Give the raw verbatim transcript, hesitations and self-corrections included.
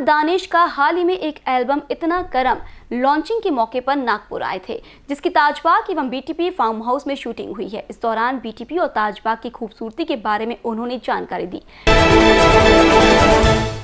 दानिश का हाल ही में एक एल्बम इतना करम लॉन्चिंग के मौके पर नागपुर आए थे, जिसकी ताजबाग एवं बीटीपी फार्म हाउस में शूटिंग हुई है। इस दौरान बीटीपी और ताजबाग की खूबसूरती के बारे में उन्होंने जानकारी दी।